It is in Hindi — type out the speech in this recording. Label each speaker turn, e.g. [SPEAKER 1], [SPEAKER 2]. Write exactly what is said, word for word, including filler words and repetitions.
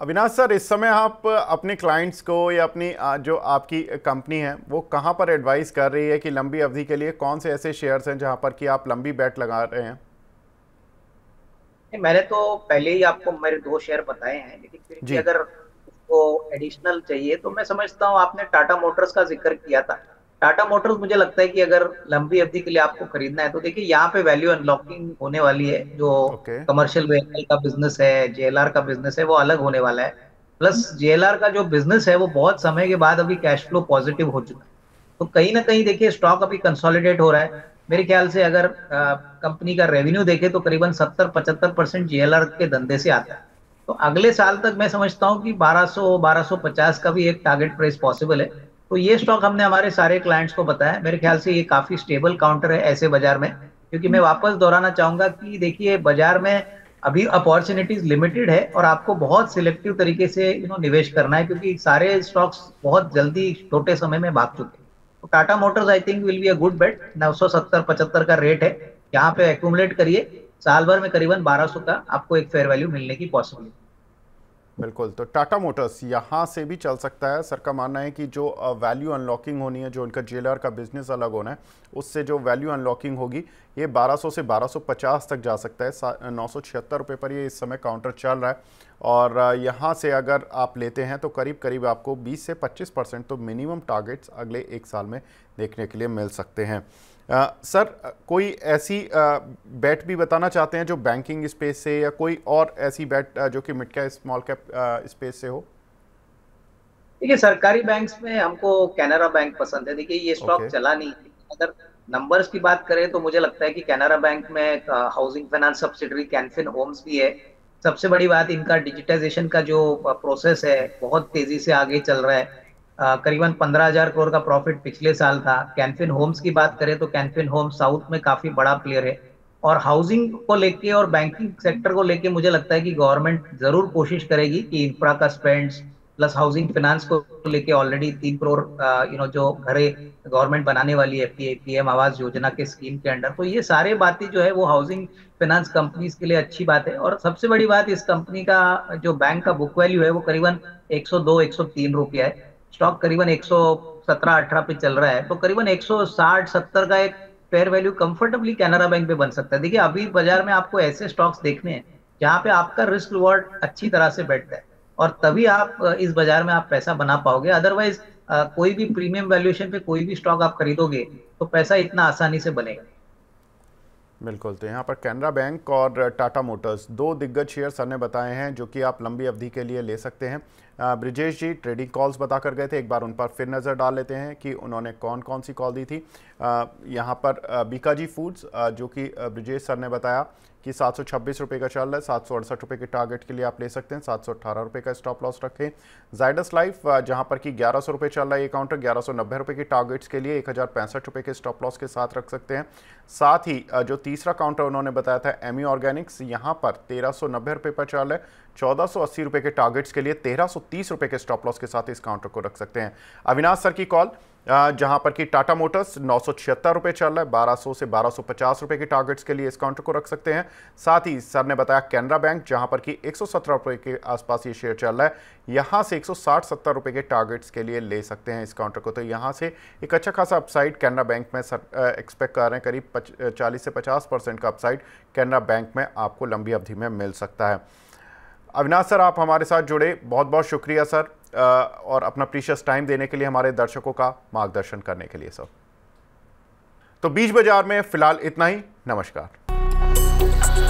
[SPEAKER 1] अविनाश सर, इस समय आप अपने क्लाइंट्स को या अपनी जो आपकी कंपनी है वो कहाँ पर एडवाइस कर रही है कि लंबी अवधि के लिए कौन से ऐसे शेयर्स हैं जहाँ पर कि आप लंबी बेट लगा रहे हैं?
[SPEAKER 2] नहीं, मैंने तो पहले ही आपको मेरे दो शेयर बताए हैं, लेकिन फिर भी
[SPEAKER 1] जी।
[SPEAKER 2] अगर उसको एडिशनल चाहिए तो मैं समझता हूँ, आपने टाटा मोटर्स का जिक्र किया था। टाटा मोटर्स मुझे लगता है कि अगर लंबी अवधि के लिए आपको खरीदना है तो देखिए यहाँ पे वैल्यू अनलॉकिंग होने वाली है। जो
[SPEAKER 1] ओके।
[SPEAKER 2] कमर्शियल व्हीकल का बिजनेस है, जेएलआर का बिजनेस है, वो अलग होने वाला है। प्लस जेएलआर का जो बिजनेस है वो बहुत समय के बाद अभी कैश फ्लो पॉजिटिव हो चुका है। तो कहीं ना कहीं देखिए स्टॉक अभी कंसोलिडेट हो रहा है। मेरे ख्याल से अगर कंपनी का रेवेन्यू देखे तो करीबन सत्तर पचहत्तर परसेंट जेएलआर के धंधे से आता है। तो अगले साल तक मैं समझता हूँ कि बारह सौ बारह सौ पचास का भी एक टारगेट प्राइस पॉसिबल है। तो ये स्टॉक हमने हमारे सारे क्लाइंट्स को बताया। मेरे ख्याल से ये काफी स्टेबल काउंटर है ऐसे बाजार में, क्योंकि मैं वापस दोहराना चाहूंगा कि देखिए बाजार में अभी अपॉर्चुनिटीज लिमिटेड है और आपको बहुत सिलेक्टिव तरीके से यू नो निवेश करना है, क्योंकि सारे स्टॉक्स बहुत जल्दी छोटे समय में भाग चुके हैं। तो Tata Motors I think will be a good bet. नौ सौ सत्तर पचहत्तर का रेट है, यहाँ पे एक्यूमुलेट करिए। साल भर में करीबन बारह सौ का आपको एक फेयर वैल्यू मिलने की पॉसिबिलिटी।
[SPEAKER 1] बिल्कुल, तो टाटा मोटर्स यहाँ से भी चल सकता है। सर का मानना है कि जो वैल्यू अनलॉकिंग होनी है, जो उनका जेएलआर का बिजनेस अलग होना है, उससे जो वैल्यू अनलॉकिंग होगी ये बारह सौ से बारह सौ पचास तक जा सकता है। नौ सौ छिहत्तर रुपये पर ये इस समय काउंटर चल रहा है और यहाँ से अगर आप लेते हैं तो करीब करीब आपको बीस से पच्चीस परसेंट तो मिनिमम टारगेट्स अगले एक साल में देखने के लिए मिल सकते हैं। आ, सर, कोई ऐसी बैट भी बताना चाहते हैं जो बैंकिंग स्पेस से, या कोई और ऐसी बैट जो कि mid cap small cap space से हो?
[SPEAKER 2] देखिए सरकारी बैंक्स में हमको कैनरा बैंक पसंद है। देखिए ये स्टॉक
[SPEAKER 1] ओके।
[SPEAKER 2] चला नहीं, अगर नंबर्स की बात करें तो मुझे लगता है कि कैनरा बैंक में housing finance subsidiary Canfin Homes भी है। सबसे बड़ी बात, इनका डिजिटाइजेशन का जो प्रोसेस है बहुत तेजी से आगे चल रहा है। अ, करीबन पंद्रह हजार करोड़ का प्रॉफिट पिछले साल था। कैनफिन होम्स की बात करें तो कैनफिन होम्स साउथ में काफी बड़ा प्लेयर है। और हाउसिंग को लेके और बैंकिंग सेक्टर को लेके मुझे लगता है कि गवर्नमेंट जरूर कोशिश करेगी कि इंफ्रा का स्पेंड प्लस हाउसिंग फाइनेंस को लेके ऑलरेडी तीन करोड़ यू नो जो घरे गवर्नमेंट बनाने वाली है पीएम आवास योजना के स्कीम के अंडर। तो ये सारे बातें जो है वो हाउसिंग फाइनेंस कंपनीज के लिए अच्छी बात है। और सबसे बड़ी बात, इस कंपनी का जो बैंक का बुक वैल्यू है वो करीबन एक सौ दो एक सौ तीन रुपया है। स्टॉक करीबन एक सौ सत्रह अठारह पे चल रहा है, तो करीबन एक सौ साठ सत्तर का एक fair value comfortably Canara Bank पे बन सकता है। देखिए अभी बाजार में आपको ऐसे स्टॉक्स देखने हैं जहां पे आपका रिस्क रिवॉर्ड अच्छी तरह से बैठता है, और तभी आप अ, इस बाजार में आप पैसा बना पाओगे। अदरवाइज कोई भी प्रीमियम वैल्यूएशन पे कोई भी स्टॉक आप खरीदोगे तो पैसा इतना आसानी से बनेगा।
[SPEAKER 1] बिल्कुल, तो यहाँ पर कैनरा बैंक और टाटा मोटर्स दो दिग्गज शेयर सर ने बताए हैं जो कि आप लंबी अवधि के लिए ले सकते हैं। अ, ब्रिजेश जी ट्रेडिंग कॉल्स बता कर गए थे, एक बार उन पर फिर नज़र डाल लेते हैं कि उन्होंने कौन कौन सी कॉल दी थी। अ, यहाँ पर अ, बीकाजी फूड्स, अ, जो कि अ, ब्रिजेश सर ने बताया कि सात सौ छब्बीस रुपये का चल रहा है, सात सौ अड़सठ रुपये के टारगेट के लिए आप ले सकते हैं, सात सौ अट्ठारह रुपये का स्टॉप लॉस रखें। जाइडस लाइफ, जहाँ पर कि ग्यारह सौ रुपये चल रहा है ये काउंटर, ग्यारह सौ नब्बे रुपये के टारगेट्स के लिए एक हज़ार पैंसठ रुपये के स्टॉप लॉस के साथ रख सकते हैं। साथ ही अ, जो तीसरा काउंटर उन्होंने बताया था एमी ऑर्गेनिक्स, यहाँ पर तेरह सौ नब्बे रुपये पर चल रहा है, चौदह सौ अस्सी रुपये के टारगेट्स के लिए तेरह सौ तीस रुपये के स्टॉप लॉस के साथ इस काउंटर को रख सकते हैं। अविनाश सर की कॉल, जहां पर कि टाटा मोटर्स नौ सौ छिहत्तर रुपये चल रहा है, बारह सौ से बारह सौ पचास रुपये के टारगेट्स के लिए इस काउंटर को रख सकते हैं। साथ ही सर ने बताया कैनरा बैंक, जहां पर कि एक सौ सत्रह रुपये के आसपास ये शेयर चल रहा है, यहां से एक सौ साठ सत्तर रुपये के टारगेट्स के लिए ले सकते हैं इस काउंटर को। तो यहां से एक अच्छा खासा अपसाइड कैनरा बैंक में सर एक्सपेक्ट कर रहे हैं, करीब चालीस से पचास परसेंट का अपसाइड कैनरा बैंक में आपको लंबी अवधि में मिल सकता है। अविनाश सर, आप हमारे साथ जुड़े, बहुत बहुत शुक्रिया सर, और अपना प्रीशियस टाइम देने के लिए, हमारे दर्शकों का मार्गदर्शन करने के लिए सर। तो बीच बाजार में फिलहाल इतना ही। नमस्कार।